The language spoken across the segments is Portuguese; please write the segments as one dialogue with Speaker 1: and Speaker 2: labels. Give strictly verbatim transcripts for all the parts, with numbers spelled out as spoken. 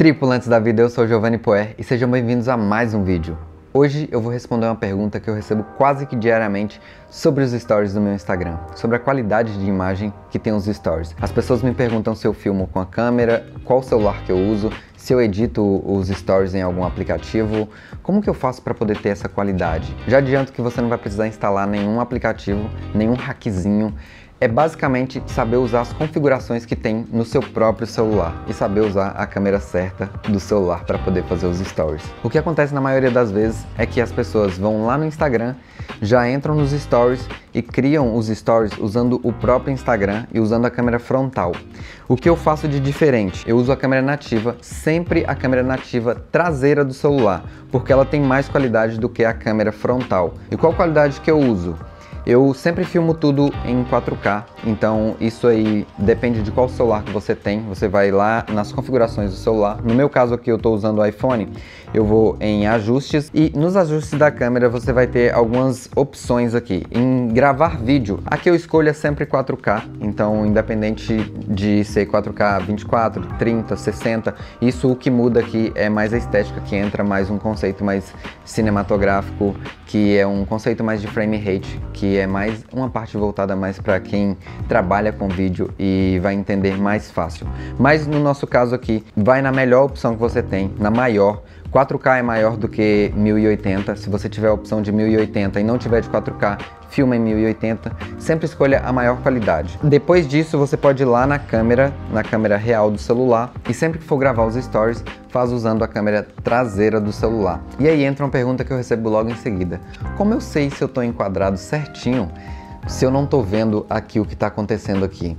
Speaker 1: Tripulantes da vida, eu sou Giovanni Poer e sejam bem-vindos a mais um vídeo. Hoje eu vou responder uma pergunta que eu recebo quase que diariamente sobre os stories do meu Instagram, sobre a qualidade de imagem que tem os stories. As pessoas me perguntam se eu filmo com a câmera, qual celular que eu uso, se eu edito os stories em algum aplicativo, como que eu faço para poder ter essa qualidade. Já adianto que você não vai precisar instalar nenhum aplicativo, nenhum hackzinho. É basicamente saber usar as configurações que tem no seu próprio celular e saber usar a câmera certa do celular para poder fazer os stories. O que acontece na maioria das vezes é que as pessoas vão lá no Instagram, já entram nos stories e criam os stories usando o próprio Instagram e usando a câmera frontal. O que eu faço de diferente? Eu uso a câmera nativa, sempre a câmera nativa traseira do celular, porque ela tem mais qualidade do que a câmera frontal. E qual qualidade que eu uso? Eu sempre filmo tudo em quatro K, então isso aí depende de qual celular que você tem. Você vai lá nas configurações do celular. No meu caso aqui eu estou usando o iPhone, eu vou em ajustes e nos ajustes da câmera você vai ter algumas opções aqui. Em gravar vídeo, aqui eu escolho sempre quatro K, então independente de ser quatro K vinte e quatro, trinta, sessenta, isso o que muda aqui é mais a estética, que entra mais um conceito mais cinematográfico, que é um conceito mais de frame rate, que é mais uma parte voltada mais para quem trabalha com vídeo e vai entender mais fácil. Mas no nosso caso aqui, vai na melhor opção que você tem, na maior. quatro K é maior do que mil e oitenta, se você tiver a opção de mil e oitenta e não tiver de quatro K, filma em mil e oitenta, sempre escolha a maior qualidade. Depois disso você pode ir lá na câmera, na câmera real do celular e sempre que for gravar os stories, faz usando a câmera traseira do celular. E aí entra uma pergunta que eu recebo logo em seguida: como eu sei se eu estou enquadrado certinho, se eu não estou vendo aqui o que está acontecendo aqui?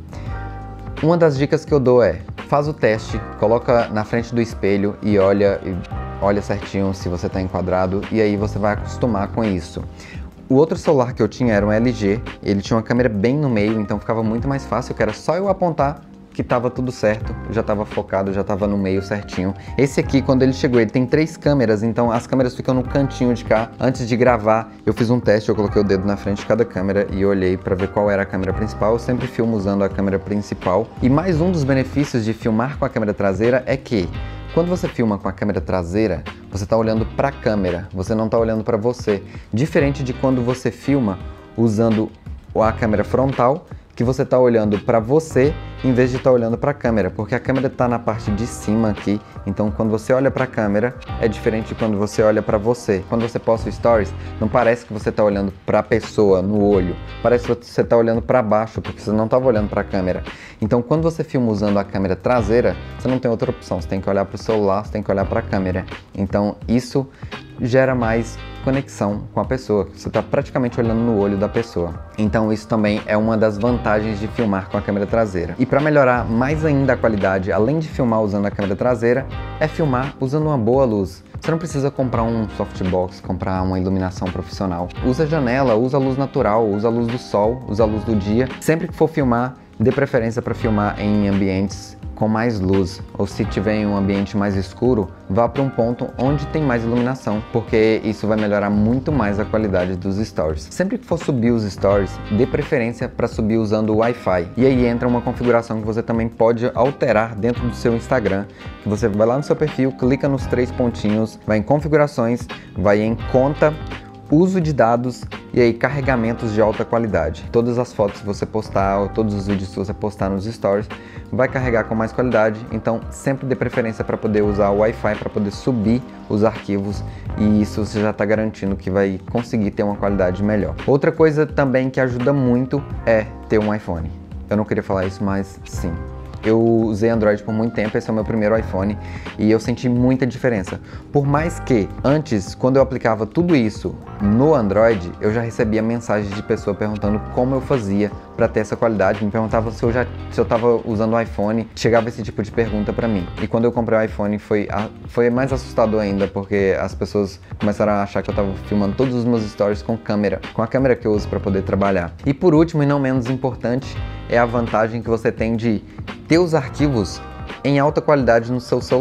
Speaker 1: Uma das dicas que eu dou é, faz o teste, coloca na frente do espelho e olha, olha certinho se você está enquadrado e aí você vai acostumar com isso. O outro celular que eu tinha era um L G, ele tinha uma câmera bem no meio, então ficava muito mais fácil, que era só eu apontar que tava tudo certo, já tava focado, já tava no meio certinho. Esse aqui, quando ele chegou, ele tem três câmeras, então as câmeras ficam no cantinho de cá. Antes de gravar, eu fiz um teste, eu coloquei o dedo na frente de cada câmera e olhei para ver qual era a câmera principal. Eu sempre filmo usando a câmera principal. E mais um dos benefícios de filmar com a câmera traseira é que quando você filma com a câmera traseira, você está olhando para a câmera, você não está olhando para você. Diferente de quando você filma usando a câmera frontal, que você está olhando para você em vez de estar olhando para a câmera, porque a câmera está na parte de cima aqui, então quando você olha para a câmera é diferente de quando você olha para você. Quando você posta stories, não parece que você está olhando para a pessoa no olho, parece que você está olhando para baixo, porque você não estava olhando para a câmera. Então quando você filma usando a câmera traseira, você não tem outra opção, você tem que olhar para o celular, você tem que olhar para a câmera. Então isso gera mais conexão com a pessoa, você está praticamente olhando no olho da pessoa. Então isso também é uma das vantagens de filmar com a câmera traseira. E para melhorar mais ainda a qualidade, além de filmar usando a câmera traseira, é filmar usando uma boa luz. Você não precisa comprar um softbox, comprar uma iluminação profissional. Usa janela, usa luz natural, usa a luz do sol, usa a luz do dia. Sempre que for filmar, dê preferência para filmar em ambientes com mais luz, ou se tiver em um ambiente mais escuro, vá para um ponto onde tem mais iluminação, porque isso vai melhorar muito mais a qualidade dos stories. Sempre que for subir os stories, dê preferência para subir usando o Wi-Fi. E aí entra uma configuração que você também pode alterar dentro do seu Instagram, que você vai lá no seu perfil, clica nos três pontinhos, vai em configurações, vai em conta, uso de dados e aí carregamentos de alta qualidade. Todas as fotos que você postar ou todos os vídeos que você postar nos stories vai carregar com mais qualidade, então sempre dê preferência para poder usar o Wi-Fi para poder subir os arquivos e isso você já está garantindo que vai conseguir ter uma qualidade melhor. Outra coisa também que ajuda muito é ter um iPhone. Eu não queria falar isso, mas sim. Eu usei Android por muito tempo, esse é o meu primeiro iPhone e eu senti muita diferença. Por mais que antes, quando eu aplicava tudo isso no Android, eu já recebia mensagens de pessoa perguntando como eu fazia para ter essa qualidade, me perguntava se eu já se eu estava usando o iPhone, chegava esse tipo de pergunta para mim. E quando eu comprei o iPhone foi, foi mais assustador ainda, porque as pessoas começaram a achar que eu estava filmando todos os meus stories com câmera, com a câmera que eu uso para poder trabalhar. E por último, e não menos importante, é a vantagem que você tem de ter os arquivos em alta qualidade no seu celular.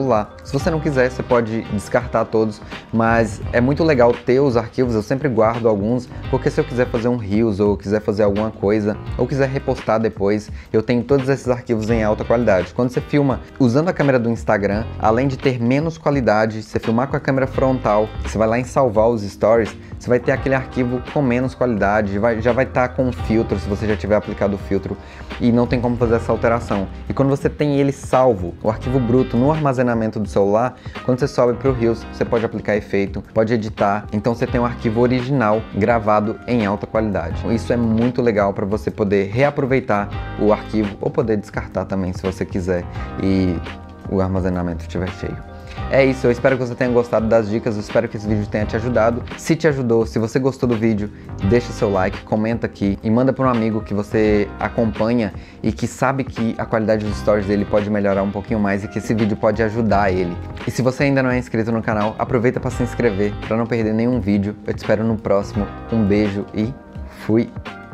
Speaker 1: Se você não quiser, você pode descartar todos, mas é muito legal ter os arquivos, eu sempre guardo alguns, porque se eu quiser fazer um Reels ou quiser fazer alguma coisa, ou quiser repostar depois, eu tenho todos esses arquivos em alta qualidade. Quando você filma usando a câmera do Instagram, além de ter menos qualidade, você filmar com a câmera frontal, você vai lá em salvar os stories, você vai ter aquele arquivo com menos qualidade, vai, já vai estar com um filtro, se você já tiver aplicado o filtro, e não tem como fazer essa alteração. E quando você tem ele salvo, o arquivo bruto no armazenamento do celular, quando você sobe para o Reels, você pode aplicar efeito, pode editar, então você tem um arquivo original gravado em alta qualidade. Isso é muito legal para você poder reaproveitar o arquivo ou poder descartar também, se você quiser, e o armazenamento estiver cheio. É isso, eu espero que você tenha gostado das dicas, eu espero que esse vídeo tenha te ajudado. Se te ajudou, se você gostou do vídeo, deixa seu like, comenta aqui e manda para um amigo que você acompanha e que sabe que a qualidade dos stories dele pode melhorar um pouquinho mais e que esse vídeo pode ajudar ele. E se você ainda não é inscrito no canal, aproveita para se inscrever para não perder nenhum vídeo. Eu te espero no próximo. Um beijo e fui!